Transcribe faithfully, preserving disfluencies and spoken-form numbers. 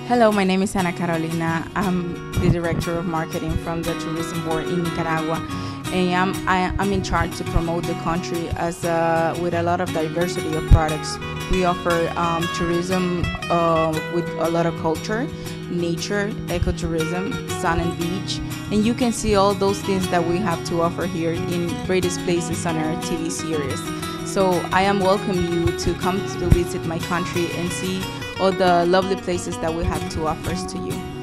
Hello, my name is Ana Carolina. I'm the Director of Marketing from the Tourism Board in Nicaragua, and I'm, I, I'm in charge to promote the country as uh, with a lot of diversity of products. We offer um, tourism uh, with a lot of culture, nature, ecotourism, sun and beach, and you can see all those things that we have to offer here in Greatest Places on our T V series. So I am welcome you to come to visit my country and see all the lovely places that we have to offer to you.